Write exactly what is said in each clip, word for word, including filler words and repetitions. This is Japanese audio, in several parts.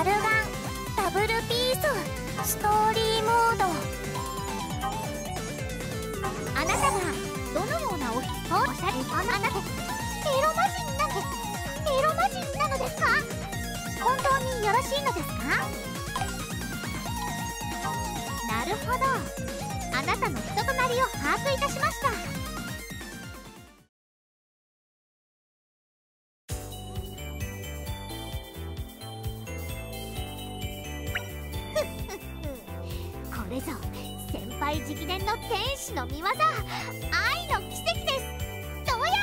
ガルガンダブルピースストーリーモード。あなたがどのようなおおしゃれあなたエロ魔人なのエロ魔人なのですか？本当によろしいのですか？なるほど、あなたの人となりを把握いたしました。これぞ先輩直伝の天使の見業、愛の奇跡です。どうや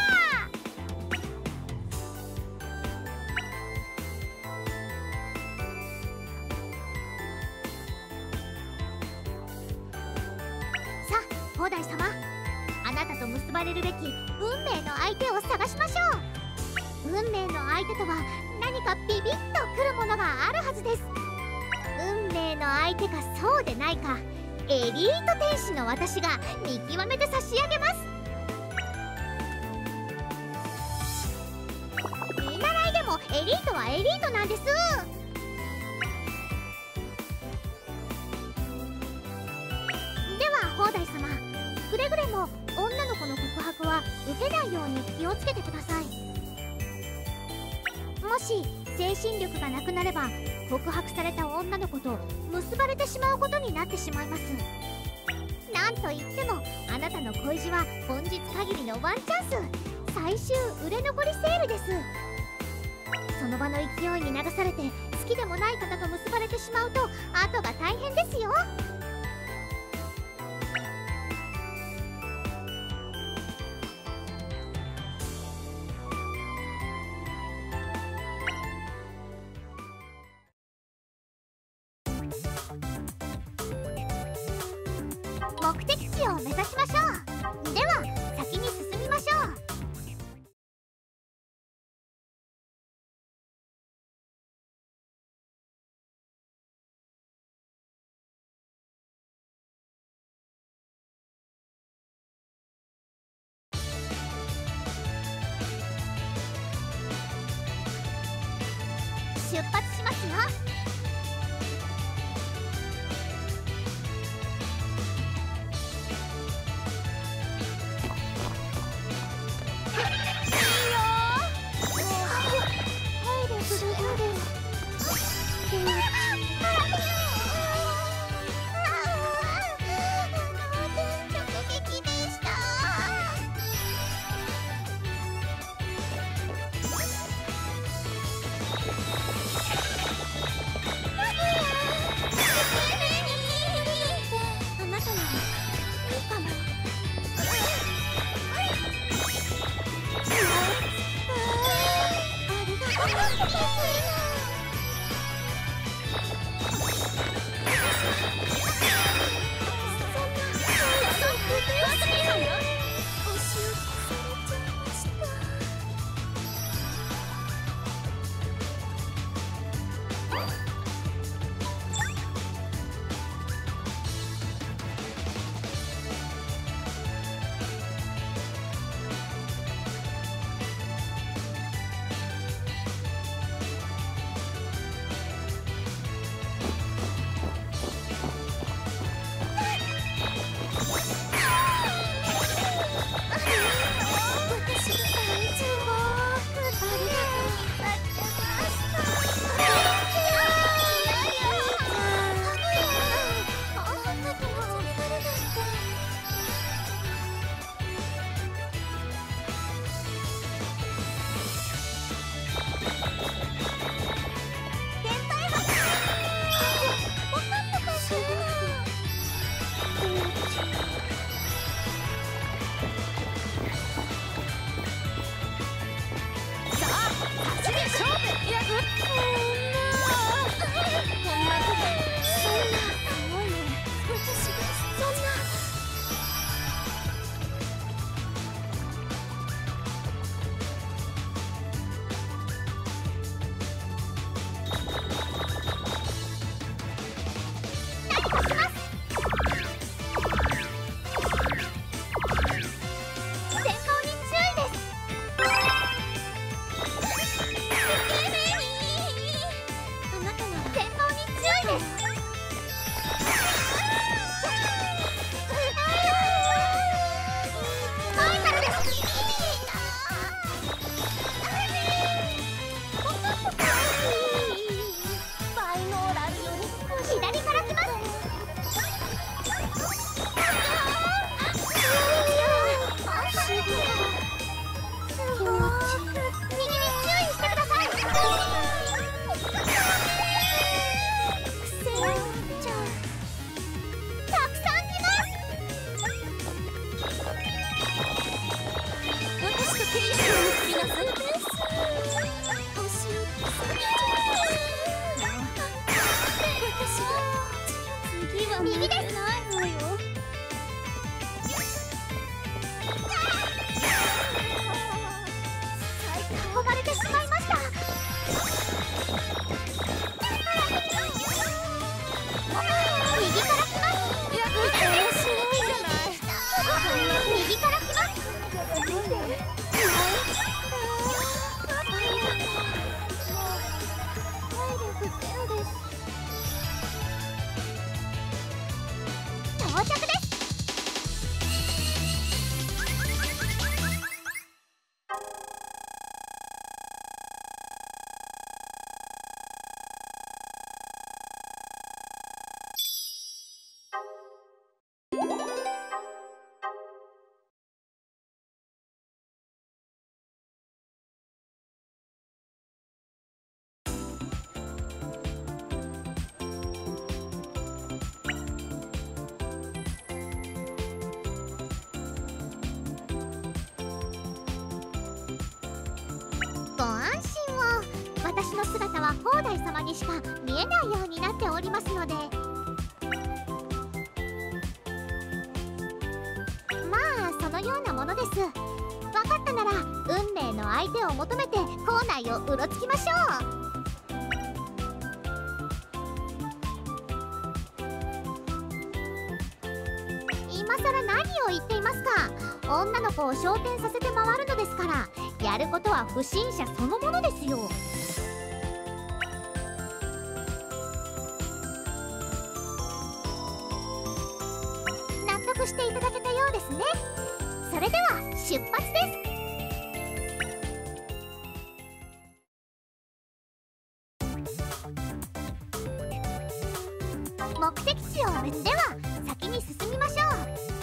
さあ砲台様、あなたと結ばれるべき運命の相手を探しましょう。運命の相手とは何かビビッとくるものがあるはずです。運命の相手かそうでないか、エリート天使の私が見極めて差し上げます。見習いでもエリートはエリートなんです。では砲台様、くれぐれも女の子の告白は受けないように気をつけてください。もし精神力がなくなれば告白された女の子と結ばれてしまうことになってしまいます。なんといってもあなたの恋路は本日限りのワンチャンス、最終売れ残りセールです。その場の勢いに流されて好きでもない方と結ばれてしまうと後が大変ですよ。目的地を目指しましょう。では先に進みましょう。出発しますよ。 の姿は砲台様にしか見えないようになっておりますので、まあそのようなものです。分かったなら運命の相手を求めて校内をうろつきましょう。今さら何を言っていますか。女の子を昇天させて回るのですから、やることは不審者そのものですよ。納得していただけたようですね。それでは出発です。目的地を別では先に進みましょう。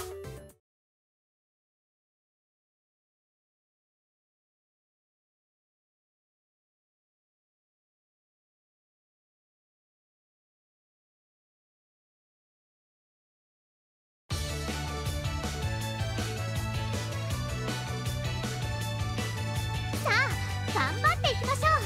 さあ頑張っていきましょう。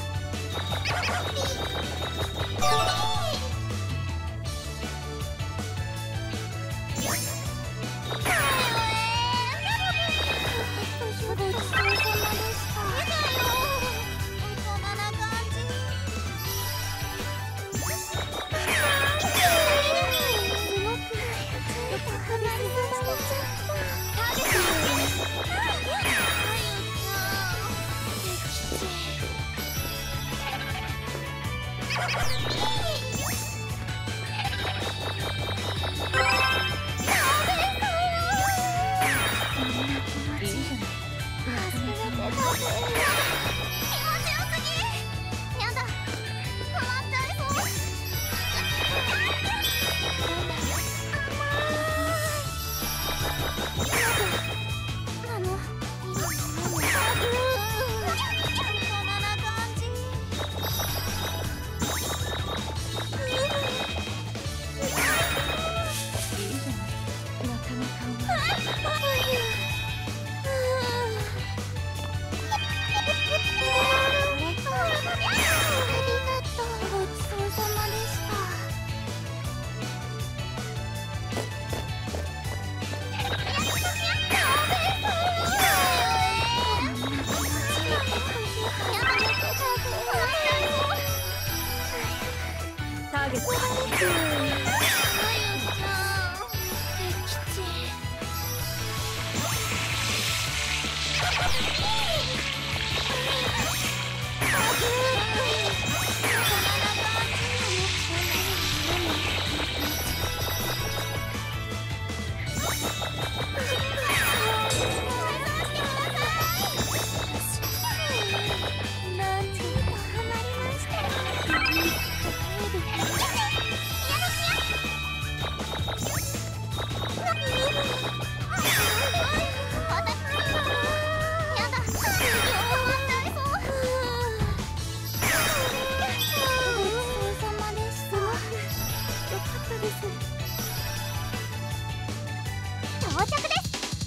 到着です。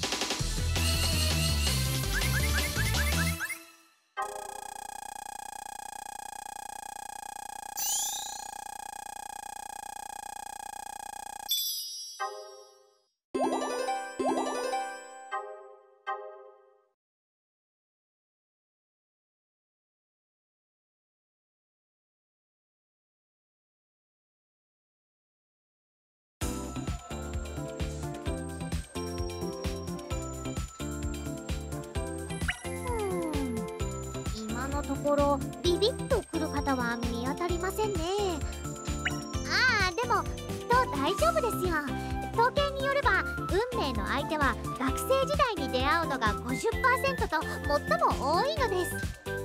のところビビッと来る方は見当たりませんね。ああ、でもきっと大丈夫ですよ。統計によれば運命の相手は学生時代に出会うのが ごじゅっパーセント と最も多いのです。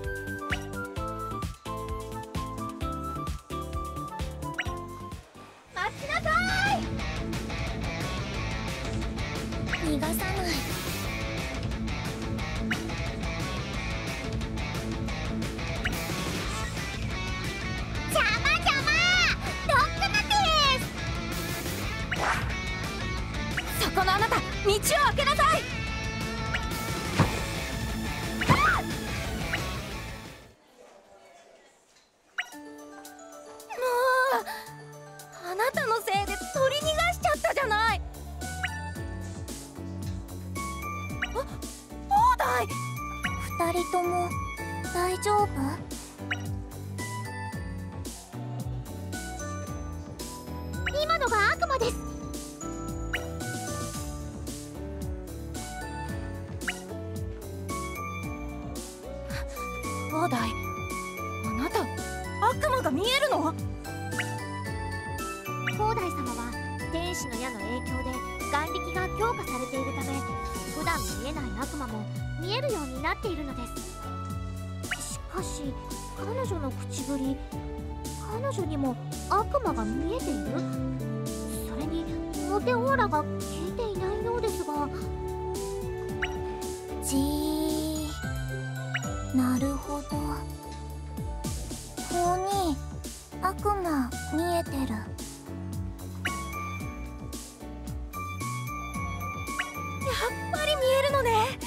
待ちなさい。逃がさない。 このあなた、道を開けなさい。 大丈夫？ 今のが悪魔です。 兄弟、あなた悪魔が見えるの？ 広大様は天使の矢の影響で眼力が強化されているため、普段見えない悪魔も見えるようになっているのです。しかし彼女の口ぶり、彼女にも悪魔が見えている。それにモテオーラが消えていないようですが。 じー、なるほど。法に悪魔見えてる。 やっぱり見えるのね。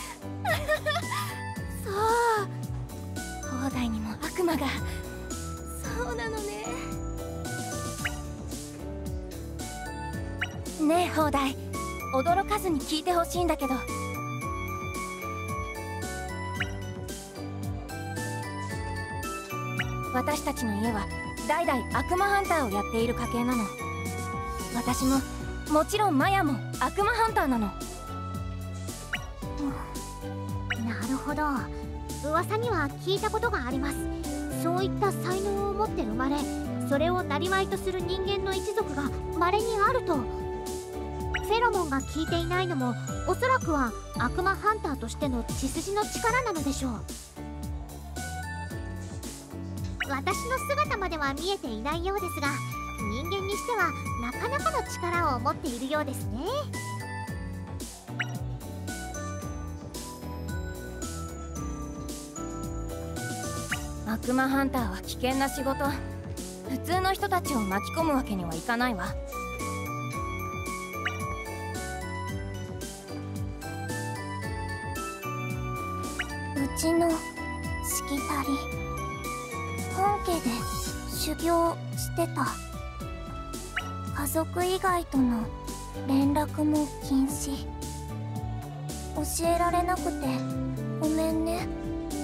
そう、広大にも悪魔が。そうなのね。ねえ広大、驚かずに聞いてほしいんだけど、私たちの家は代々悪魔ハンターをやっている家系なの。私ももちろんマヤも悪魔ハンターなの。 なるほど、噂には聞いたことがあります。そういった才能を持って生まれ、それを生業とする人間の一族が稀にあると。フェロモンが効いていないのもおそらくは悪魔ハンターとしての血筋の力なのでしょう。私の姿までは見えていないようですが、人間にしてはなかなかの力を持っているようですね。 悪魔ハンターは危険な仕事。普通の人たちを巻き込むわけにはいかないわ。 うちのしきたり、本家で修行してた。家族以外との連絡も禁止。教えられなくてごめんね。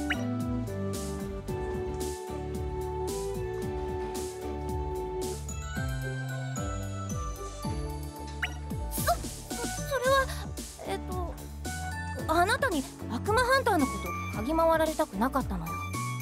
そ、それはえっとあなたに悪魔ハンターのこと嗅ぎ回られたくなかったのよ。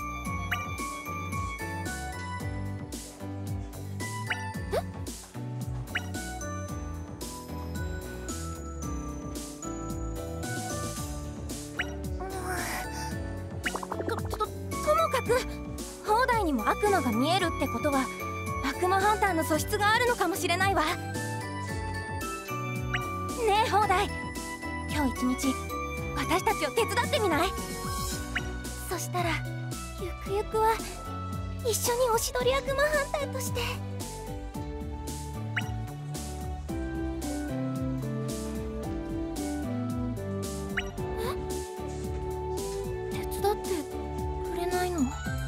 と、と、ともかく広大にも悪魔が見えるってことは悪魔ハンターの素質があるのかもしれないわ。ねえ広大、今日一日私たちを手伝ってみない？そしたらゆくゆくは一緒におしどり悪魔ハンターとして。え？手伝ってくれないの？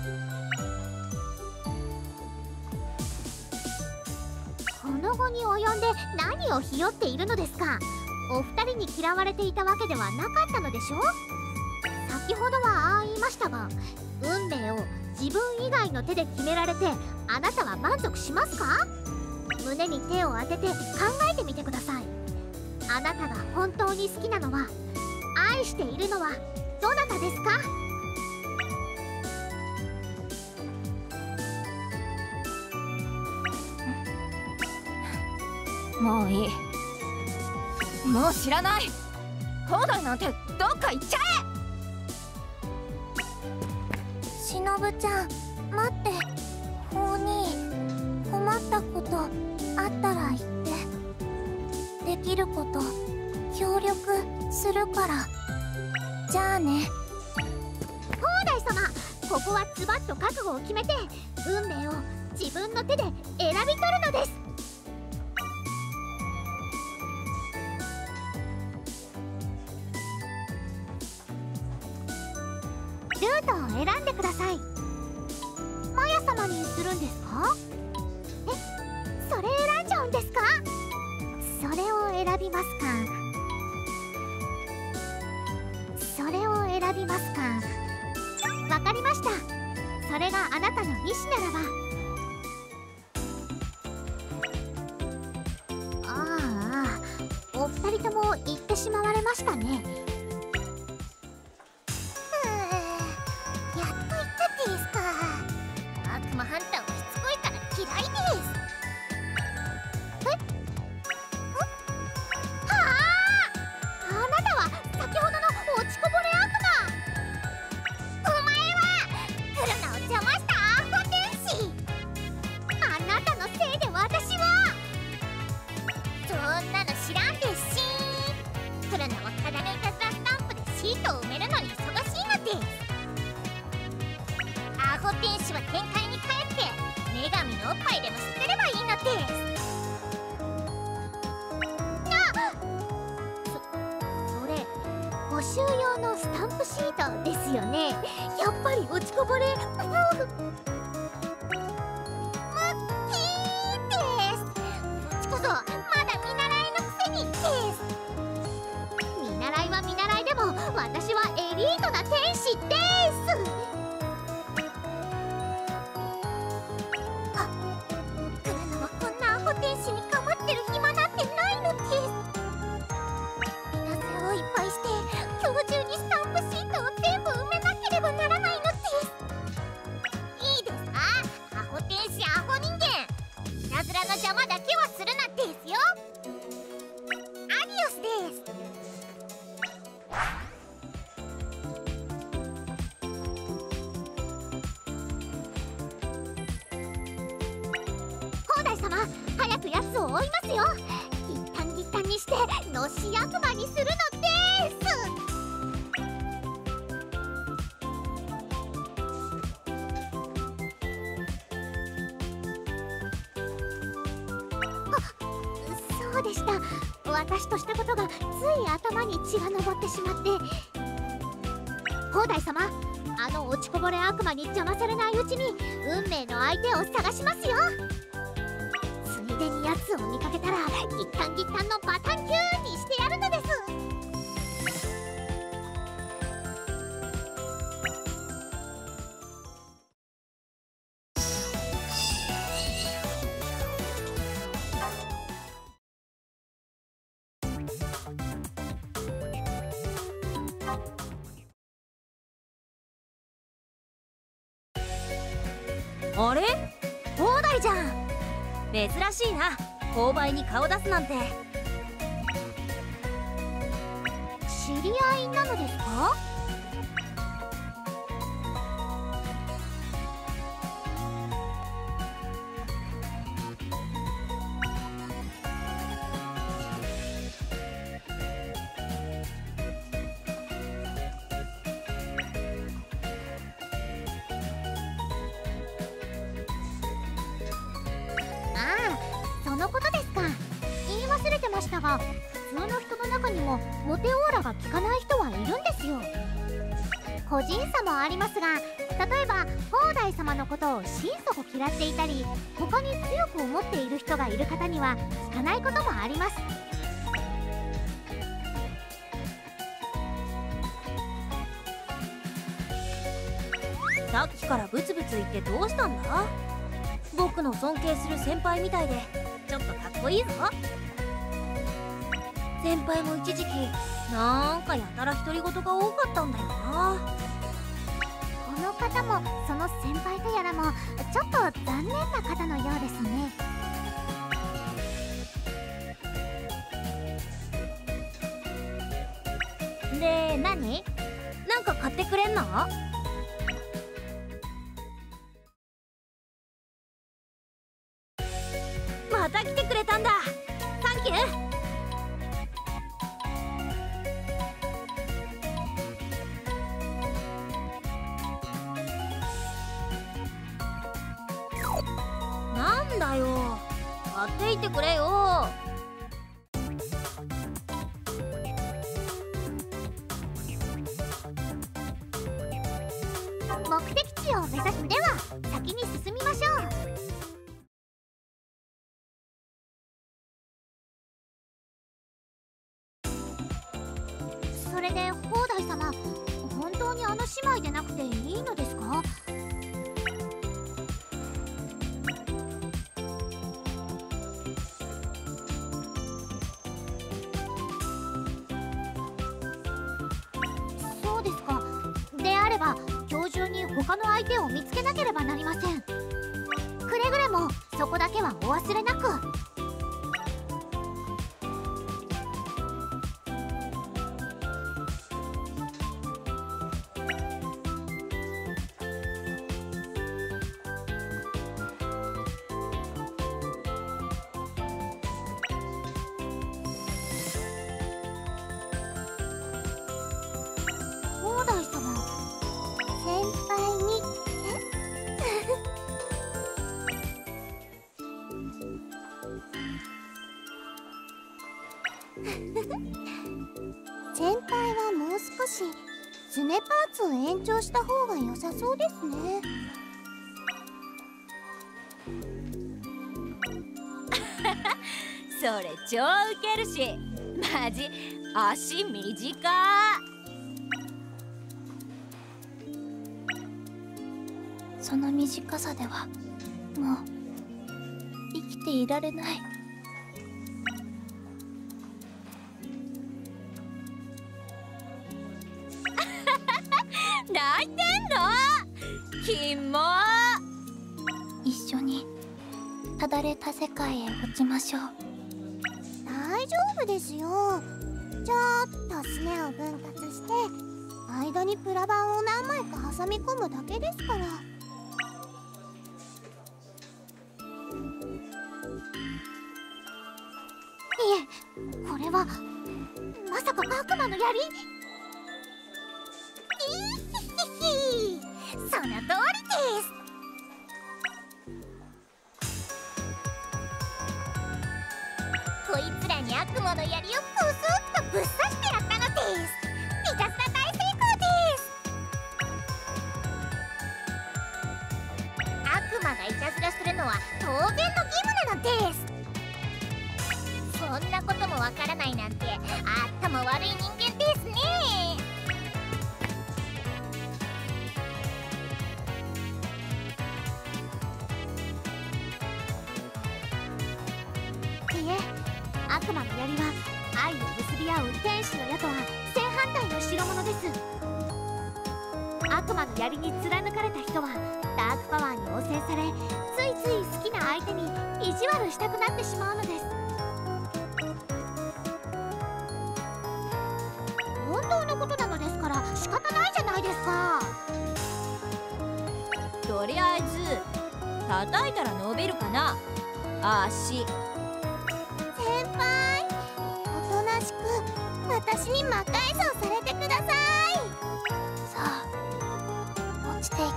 この後に及んで何をひよっているのですか？お二人に嫌われていたわけではなかったのでしょう？先ほどはああ言いましたが、運命を自分以外の手で決められてあなたは満足しますか？胸に手を当てて考えてみてください。あなたが本当に好きなのは、愛しているのはどなたですか？ もういい。もう知らない。広大なんてどっか行っちゃえ。 しのぶちゃん、待って。法に困ったことあったら言って。できること協力するから。じゃあね。 広大様、ここはズバッと覚悟を決めて運命を自分の手で選び取るのです。ルートを選んでください。マヤ様にするんですか？え、それ選んじゃうんですか？それを選びますか。それを選びますか。わかりましした。それがあなたの意思ならば。ああ、お二人とも言ってしまわれましたね。 やっと言ったですか。悪魔ハンターはしつこいから嫌いです。 え？はあ！あなたは先ほどの落ちこぼれ悪お前は来るのを邪魔したアホ天使。 魔。あなたのせいで私は。 そんなの知らんですし。来るのはただのいたずらスタンプでシートを埋めるのに忙しいのです。アホ天使は天界に帰って女神のおっぱいでも捨てればいいのです。 それ募集用のスタンプシートですよね。やっぱり落ちこぼれ。 ムッキーです。そっちこそまだ見習いのくせにです。 見習いは見習いでも私はエリートな天使です。 来るのはこんなアホ天使にかまってる暇なんてないのです。いたずらをいっぱいして今日中にスタンプシートを全部埋めなければならないのです。いいですか、アホ天使アホ人間。いたずらの邪魔だけはするなですよ。アディオスです。 砲台様、早く奴を追いますよ。一旦一旦にしてのし悪魔にするのです。あ、そうでした。私としたことがつい頭に血が上ってしまって。砲台様、あの落ちこぼれ悪魔に邪魔されないうちに運命の相手を探しますよ。ついでに奴を見かけたら一旦一旦のバタンキューにしてやるのです。 あれ、砲台じゃん。珍しいな、購買に顔出すなんて。 知り合いなのですか？そのことですか。言い忘れてましたが、普通の人の中にもモテオーラが効かない人はいるんですよ。個人差もありますが、例えば砲台様のことを心底嫌っていたり、他に強く思っている人がいる方には効かないこともあります。 さっきからブツブツ言ってどうしたんだ？僕の尊敬する先輩みたいでちょっとかっこいいぞ。先輩も一時期なんかやたら独り言が多かったんだよな。 この方もその先輩とやらもちょっと残念な方のようですね。 で、何？なんか買ってくれんの？また来てくれたんだ。サンキュー。なんだよ、買っていってくれよ。 目的地を目指す。では先に進みましょう。それで砲台様、本当にあの姉妹でなくていいのですか？ 他の相手を見つけなければなりません。くれぐれもそこだけはお忘れなく。広大様、先輩に先輩はもう少しスネパーツを延長した方が良さそうですね。 それ超ウケるし、マジ足短。 その短さではもう生きていられない。 泣いてんの？キモ。 一緒にただれた世界へ落ちましょう。 大丈夫ですよ。ちょっとすねを分割して間にプラ板を何枚か挟み込むだけですから。いえ、これはまさか悪魔の槍？いひひひ、その通りです。こいつらに悪魔の槍をプスッとぶっ刺してやったのです。いたずら大成功です。悪魔がいたずらするのは当然の義務なのです。そんなこともわからないなんて頭悪い人間ですね。いえ、悪魔の槍は愛を結び合う天使の矢とは正反対の代物です。悪魔の槍に貫かれた人はダークパワーに汚染され、ついつい好きな相手に意地悪したくなってしまうのです。本当のことなのですから仕方ないじゃないですか。 とりあえず叩いたら伸びるかな、足。 先輩、おとなしく私に魔改造されてください。 さあ落ちていき。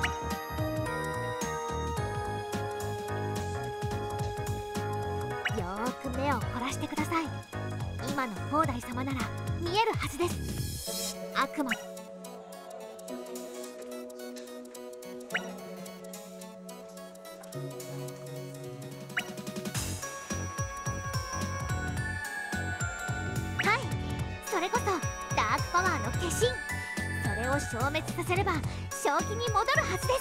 よーく目を凝らしてください。今の広大様なら見えるはずです。悪魔。それこそダークパワーの化身。それを消滅させれば正気に戻るはずです。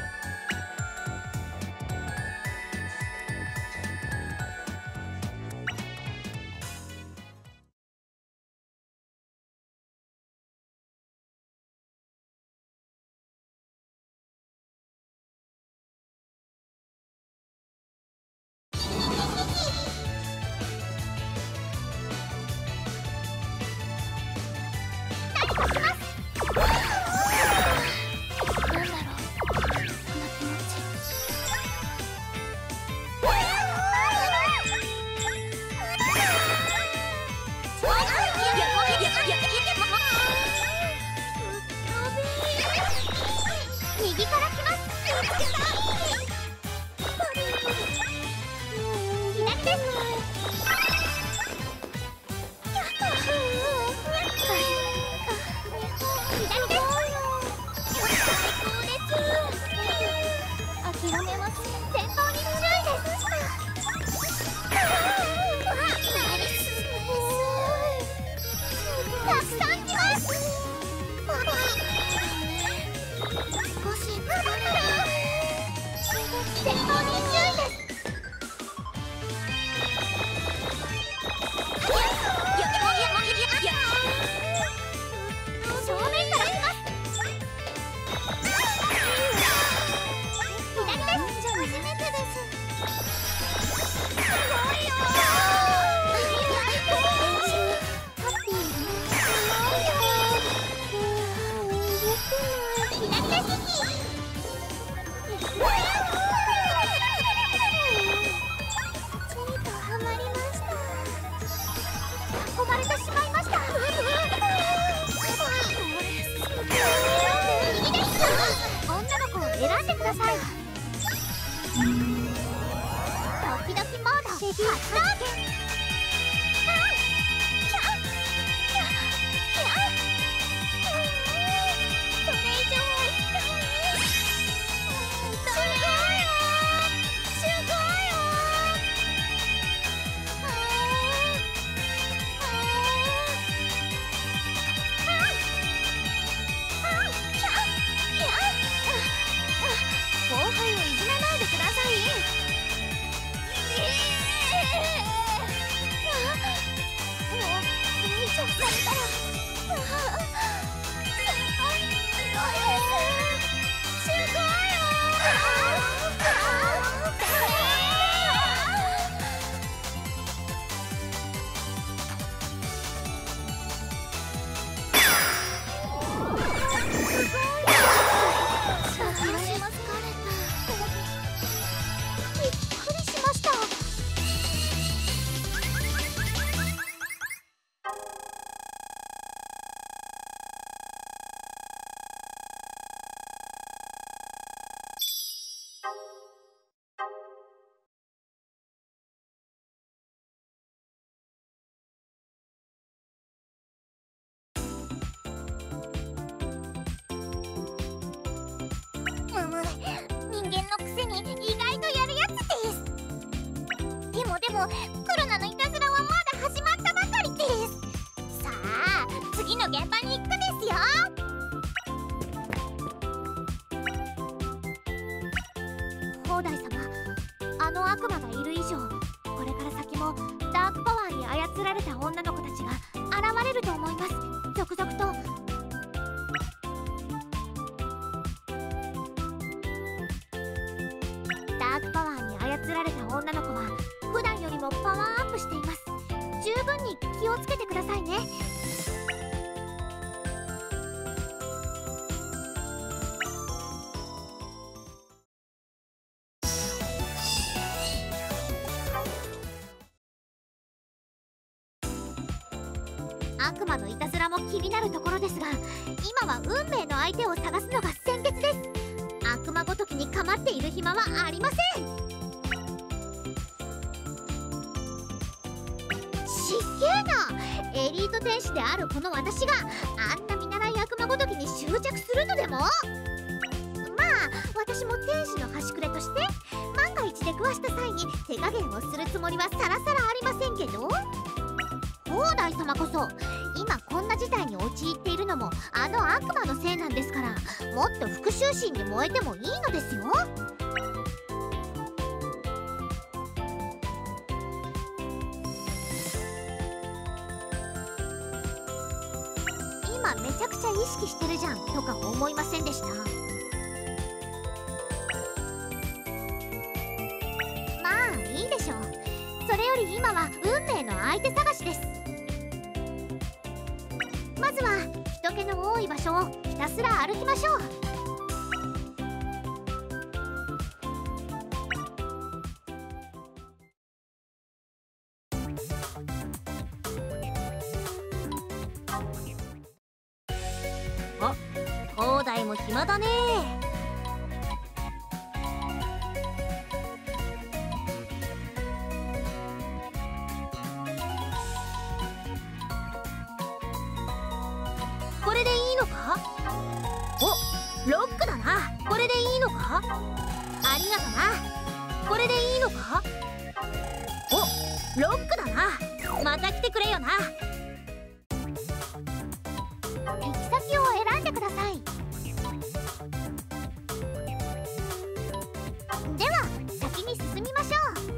右から来ます。左です。諦めます。前方に注意です。たくさん来ます。少し疲れた。前方に注意です。正面から来ます。 さい。 ドキドキモード発動。それ以上はいかない。すごいよすごいよ。 後輩をいじめないでください。 もうこれ以上されたら先輩ひどいです。すごいよ。 むむ、人間のくせに意外とやるやつです。でもでもコロナのいたずらはまだ始まったばかりです。さあ次の現場に行くですよ。 砲台様、あの悪魔がいる以上、これから先もダークパワーに操られた女の子たちが現れると思います。続々と。ダークパワーに操られた女の子は普段よりもパワーアップしています。十分に気をつけてくださいね。悪魔のいたずらも気になるところですが、今は運命の相手を探すのが先決です。悪魔ごときに構っている暇はありません。しっけーな。エリート天使であるこの私があんな見習い悪魔ごときに執着するのでも。まあ私も天使の端くれとして万が一出くわした際に手加減をするつもりはさらさらありませんけど、砲台様こそ今こんな事態に陥っているのもあの悪魔のせいなんですから、もっと復讐心に燃えてもいいのですよ。今めちゃくちゃ意識してるじゃんとか思いませんでした？まあいいでしょう。それより今は運命の相手探しです。まずは人気の多い場所をひたすら歩きましょう。 あ、砲台も暇だね。これでいいのか？お、ロックだな。これでいいのか？ありがとな。これでいいのか？お、ロックだな。また来てくれよな。 行き先を選んでください。では先に進みましょう。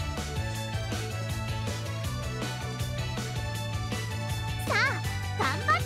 さあ頑張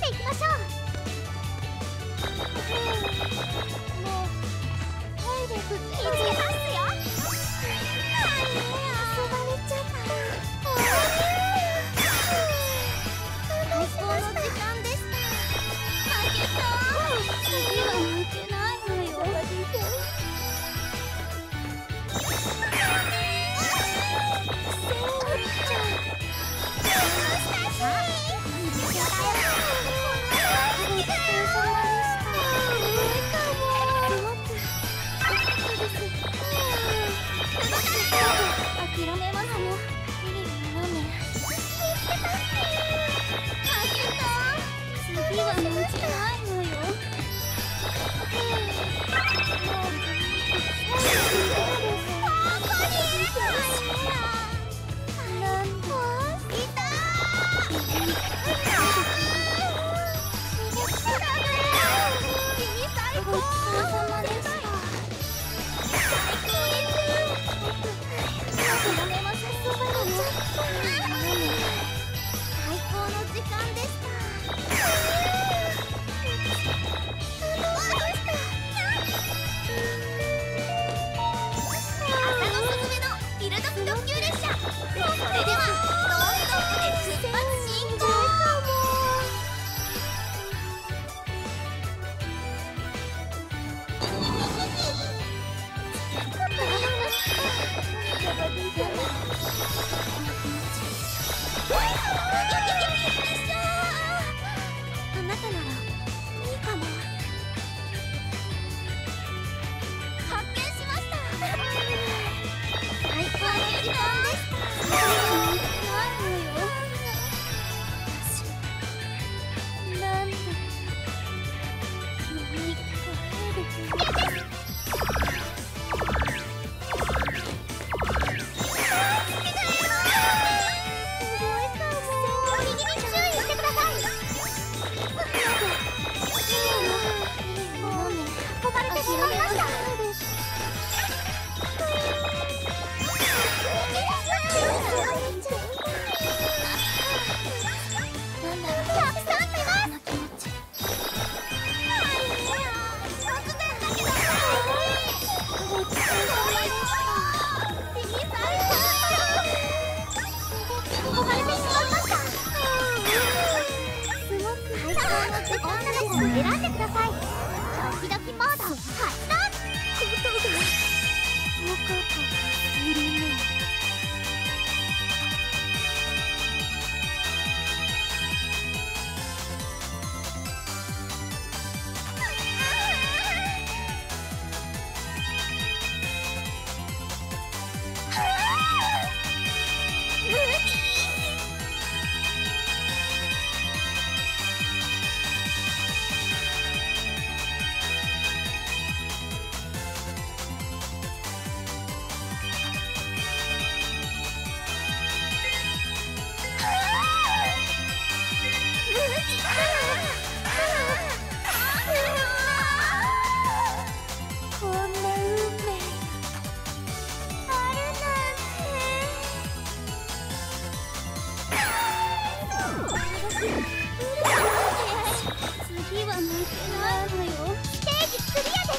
には負けないわよ。 ステージクリアです。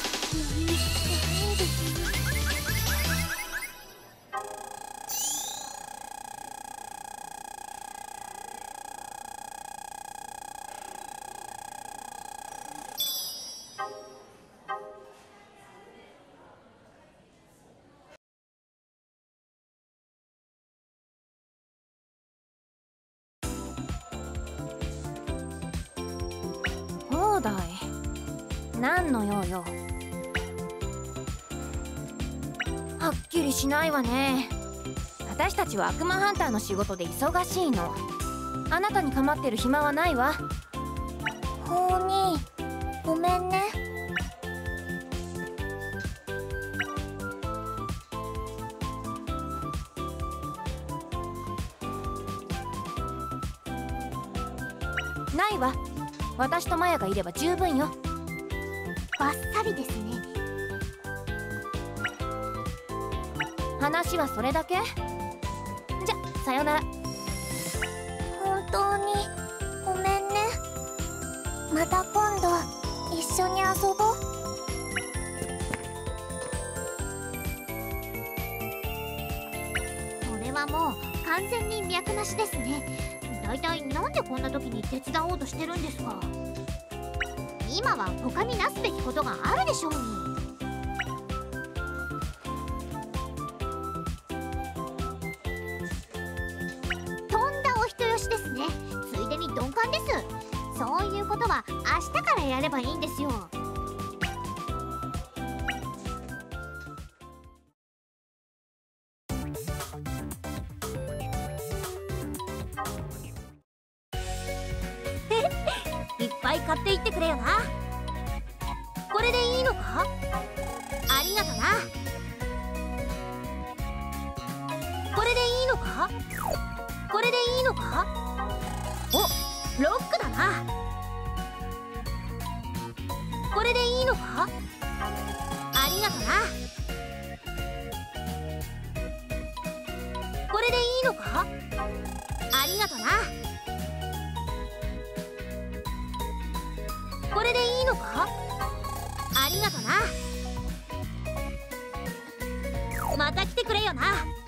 そうだい。何の用よ。はっきりしないわね。私たちは悪魔ハンターの仕事で忙しいの。あなたに構ってる暇はないわ。 ほうにごめんね。 ないわ。私とマヤがいれば十分よ。 バッサリですね。 話はそれだけ？じゃ、さよなら。 本当にごめんね。また今度一緒に遊ぼう。 これはもう完全に脈なしですね。だいたいなんでこんな時に手伝おうとしてるんですか。今は他になすべきことがあるでしょうに。とんだお人よしですね。ついでに鈍感です。そういうことは明日からやればいいんですよ。 いっぱい買っていってくれよな。これでいいのか？ありがとな。これでいいのか？これでいいのか？お、ロックだな。これでいいのか？ありがとな。これでいいのか？ありがとな。これでいいのか？ありがとな。また来てくれよな。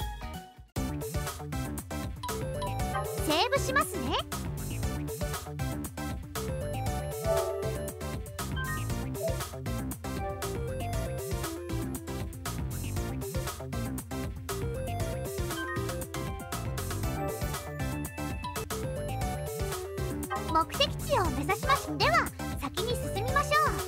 セーブしますね。目的地を目指します。では先に進みましょう。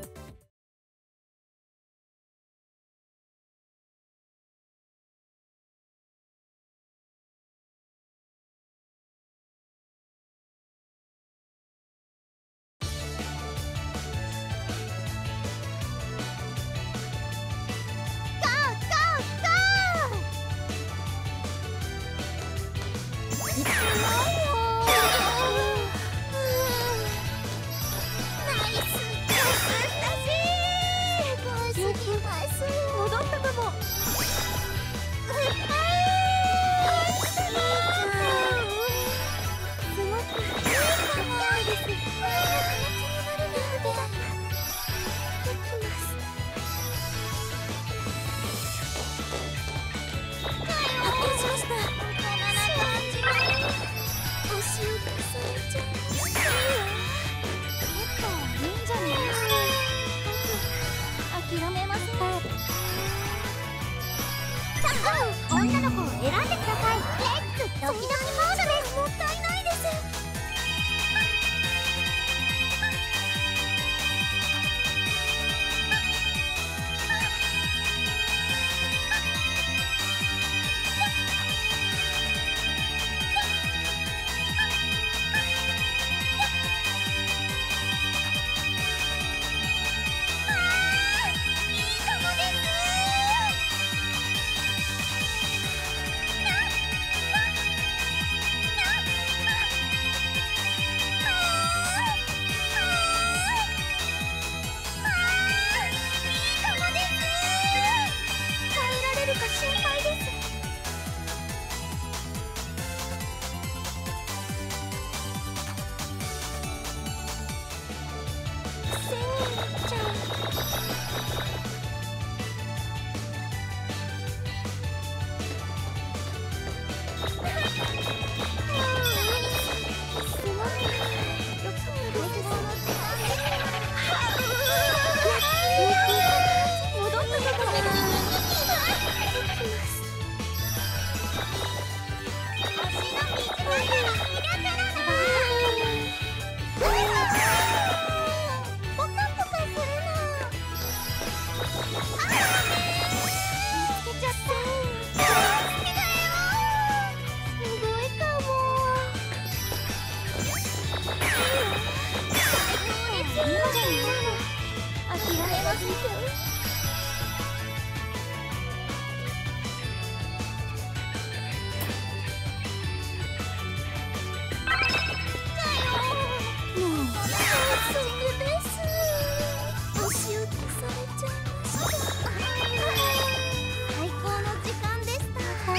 女の子を選んでください。レッツドキドキモードです。もったいないです。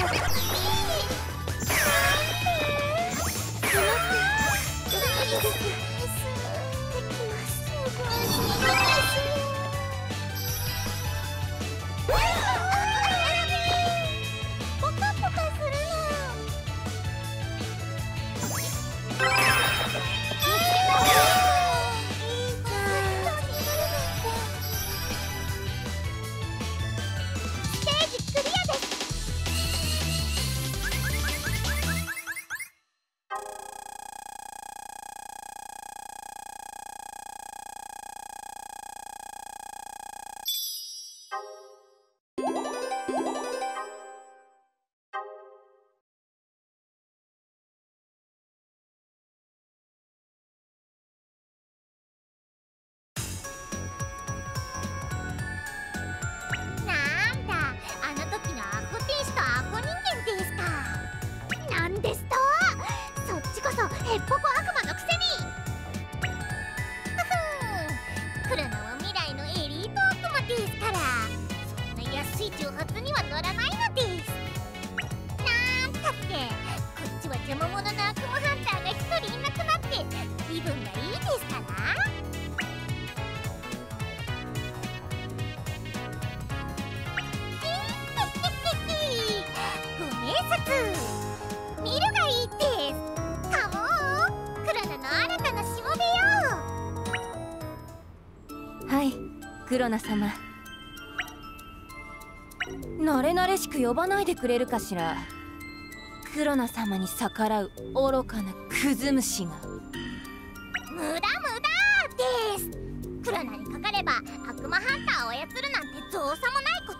なんだ、あの時のアホ天使とアホ人間ですか。なんですと、そっちこそヘッポコ悪魔のくせに。ふふん、クロナは未来のエリート悪魔ですから、そんな安い挑発には乗らないのです。なんたって、こっちは邪魔者の悪魔ハンターが一人いなくなって気分がいいですから。見るがいいです。カモン、クロナの新たなしもべよ。 はい、クロナ様。慣れ慣れしく呼ばないでくれるかしら。クロナ様に逆らう愚かなクズ虫が。 無駄無駄です。クロナにかかれば悪魔ハンターを操るなんて造作もないこと。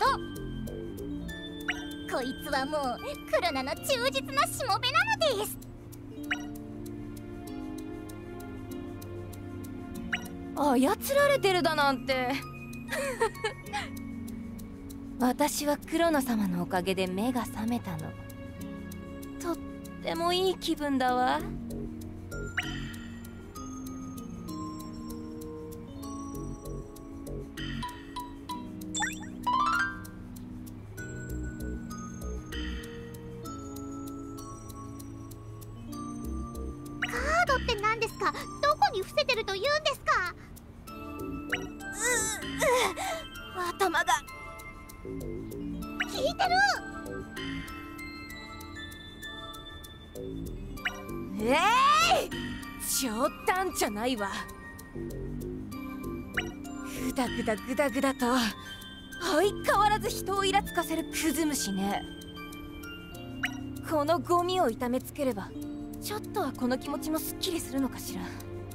こいつはもうクロナの忠実なしもべなのです。 操られてるだなんて私はクロナ様のおかげで目が覚めたの。とってもいい気分だわ。 カードって何ですか？どこに伏せてると言うんですか？ うう頭が聞いてる。 ええー、冗談じゃないわ。グダグダグダグダと相変わらず人をイラつかせるクズ虫ね。このゴミを痛めつければちょっとはこの気持ちもすっきりするのかしら。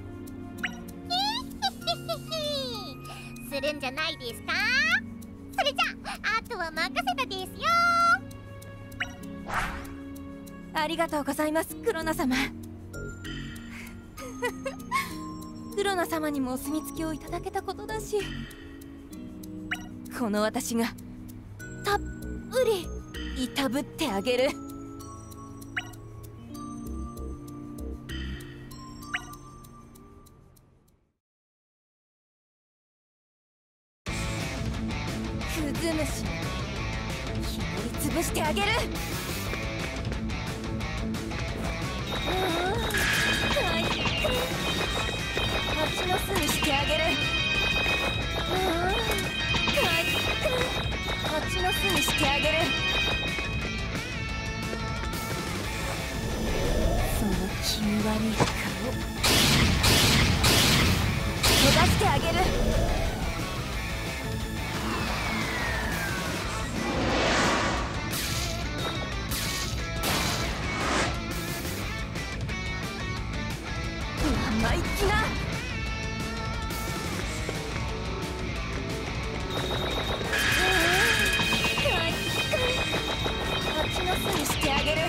するんじゃないですか。それじゃあ、あとは任せたですよ。 ありがとうございます、クロナ様。クロナ様にもお墨付きをいただけたことだし、この私がたっぷりいたぶってあげる。クズ虫、ひねりつぶしてあげる。蜂の巣にしてあげる。蜂の巣にしてあげる。その気味悪い顔飛ばしてあげる。生意気な。蜂の巣にしてあげる。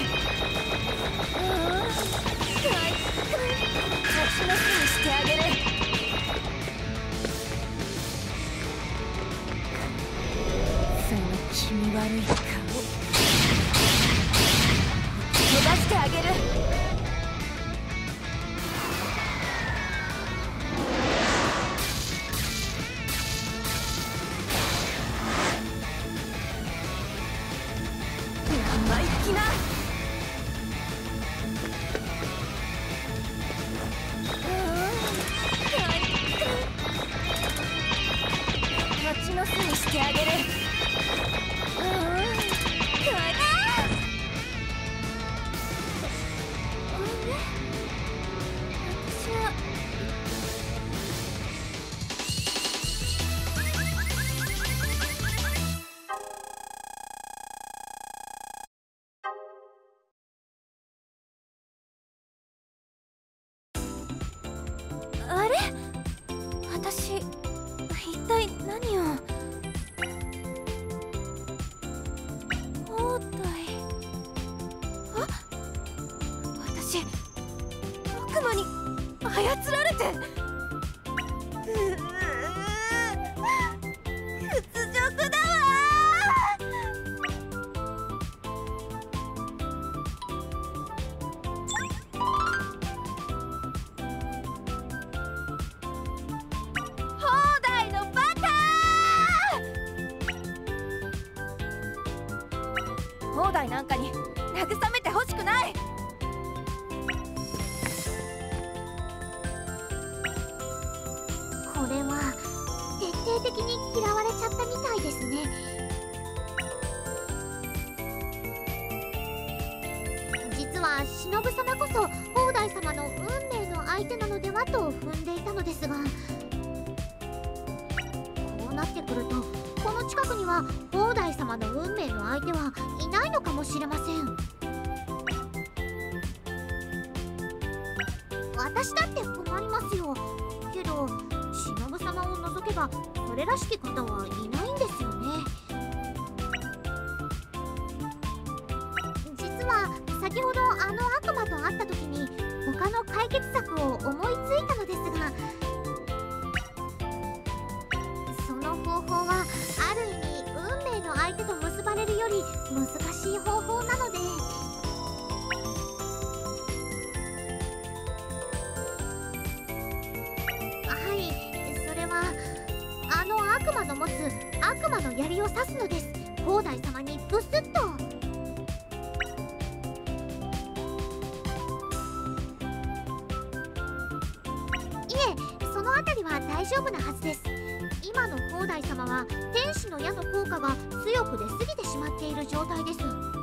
蜂の巣にしてあげる。その気味悪い顔飛ばしてあげる。生生意気な。蜂の巣にしてあげる。うーん、かな。私はあれ？私一体何を。あ、私悪魔に操られて。うう屈辱だわ。放題のバカ。放題なんかに慰めてほしくない。 これは徹底的に嫌われちゃったみたいですね。実は忍様こそ放題様の運命の相手なのではと踏んでいたのですが、こうなってくるとこの近くには放題様の運命の相手はいないのかもしれません。私だって困りますよ。けど忍様を除けばそれらしき方はいないんですよね。実は先ほどあの悪魔と会った時に他の解決策を思いついたのですが、その方法はある意味運命の相手と結ばれるより難しい方法なので。はい、それはあの悪魔の持つ悪魔の槍を刺すのです。放題様にブスッと。いえ、そのあたりは大丈夫なはずです。今の放題様は天使の矢の効果が強く出過ぎてしまっている状態です。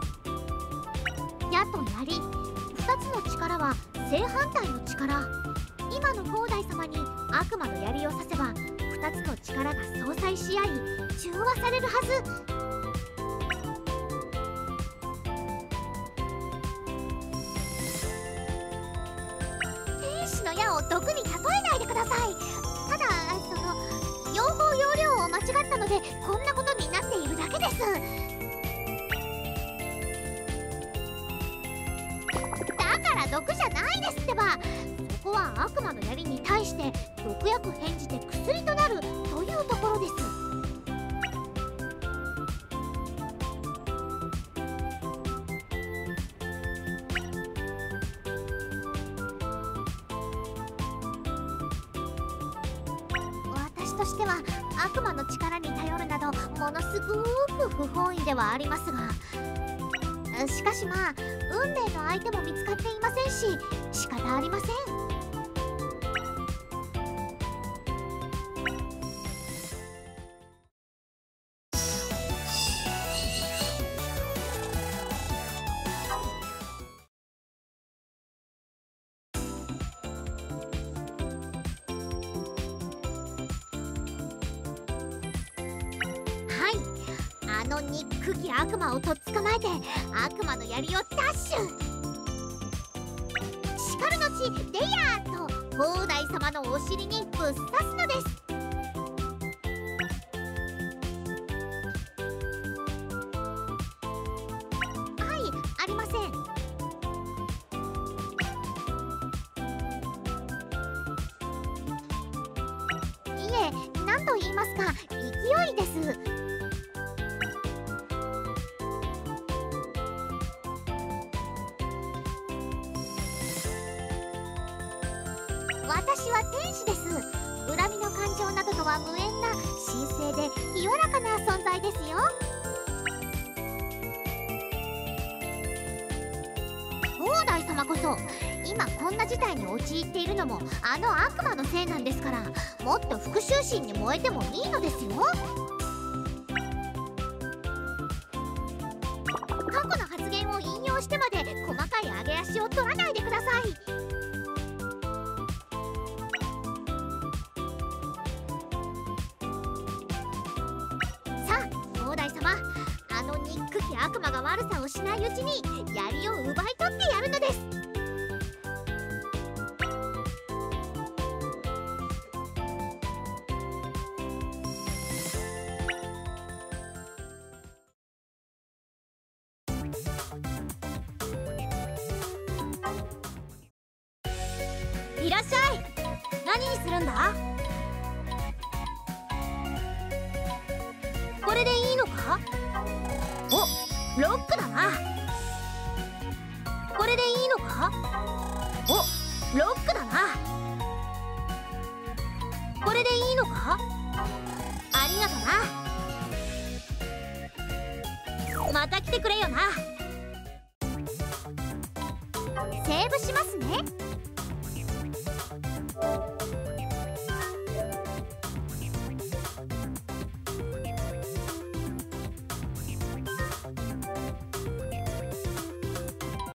矢と槍、ふたつの力は正反対の力。今の放題様に悪魔の槍を刺せばふたつの力が相殺し合い中和されるはず。天使の矢を毒に例えないでください。ただその用法用量を間違ったのでこんなことになっているだけです。だから毒じゃないですってば。そこは悪魔の槍に対して毒薬変じて薬となるというところです。私としては悪魔の力に頼るなどものすごく不本意ではありますが、しかしまあ運命の相手も見つかっていませんし仕方ありません。はい、あの憎き悪魔をとっ捕まえて悪魔の槍をダッシュ。叱るのちデイヤーと放題様のお尻にぶっ刺すのです。はい、ありません。いえ、何と言いますか勢いです。私は天使です。恨みの感情などとは無縁な神聖で清らかな存在ですよ。 様こそ今こんな事態に陥っているのもあの悪魔のせいなんですから、もっと復讐心に燃えてもいいのですよ。過去の発言を引用してまで細かい上げ足を取らないでください。さあ灯台様、あの憎き悪魔が悪さをしないうちに槍を奪い取ってやるのです。 いらっしゃい。何にするんだ？これでいいのか？お、ロックだな。これでいいのか？お、ロックだな。これでいいのか？ありがとな。また来てくれよな。 セーブします